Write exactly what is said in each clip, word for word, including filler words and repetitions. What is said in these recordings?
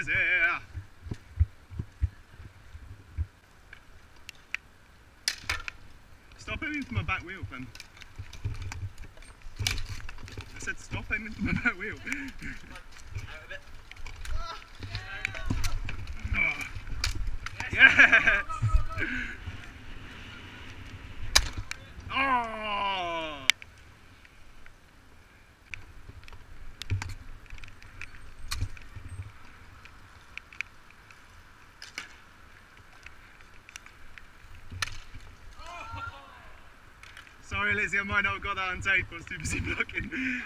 Lizzy! Stop aiming for my back wheel, Clem. I said stop aiming for my back wheel. Oh. Yes! Oh! Sorry Lizzy, I might not have got that on tape, I was too busy blocking.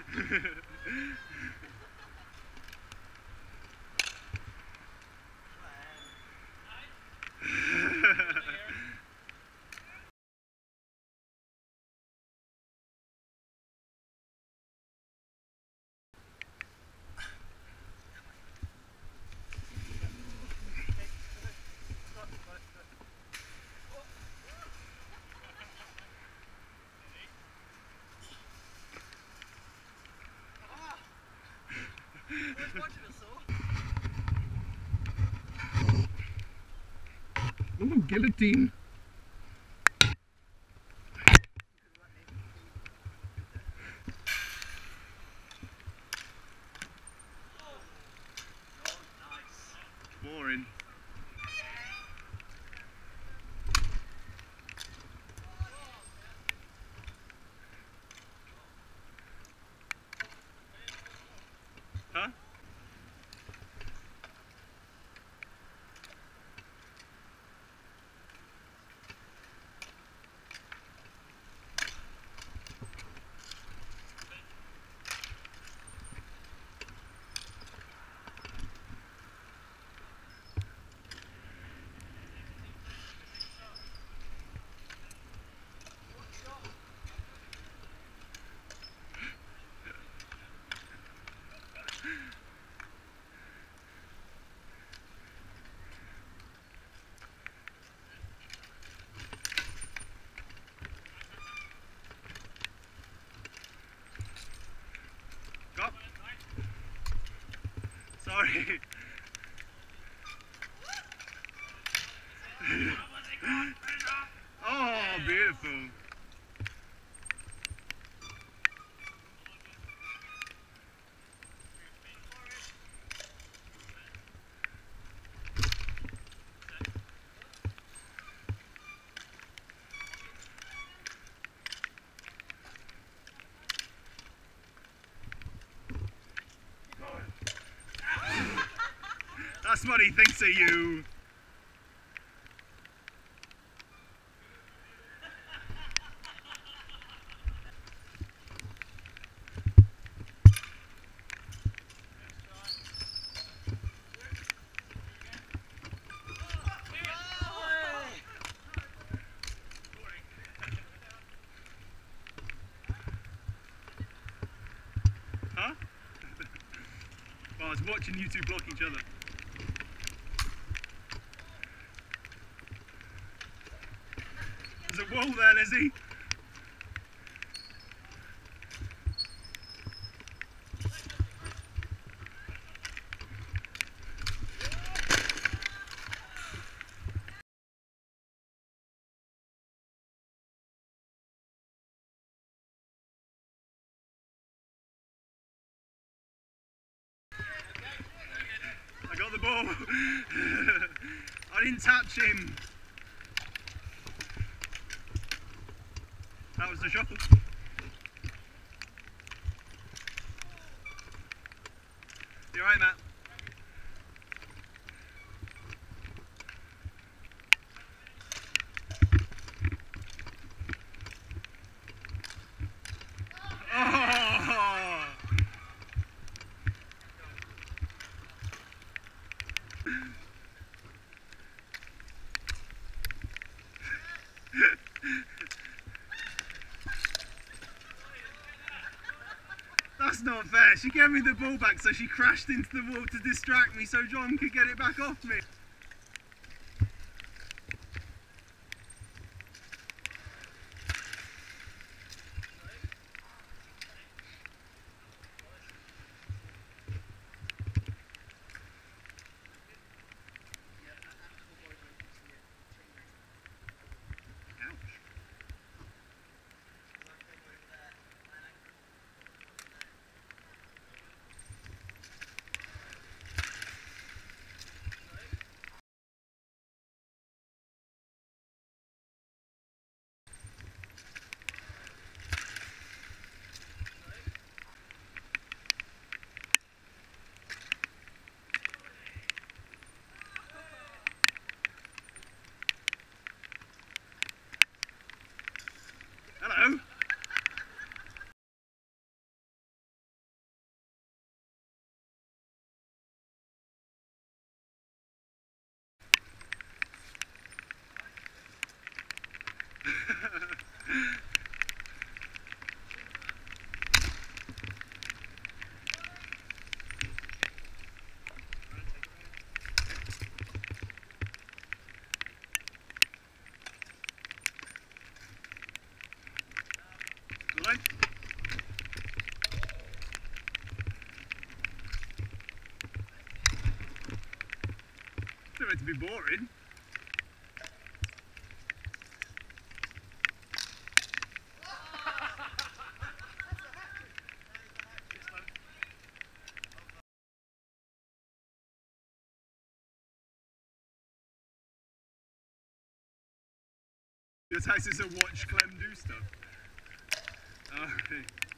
Ooh, guillotine. Boring. Huh? Go. Sorry. Oh, beautiful. That's what he thinks of you. Huh? Well, I was watching you two block each other. There's a wall there, Lizzy. I got the ball. I didn't touch him. That was the shuffle. You alright, Matt? Oh! That's not fair. She gave me the ball back, so she crashed into the wall to distract me so John could get it back off me. it to be boring. Your task is to watch Clem do stuff. Oh, okay.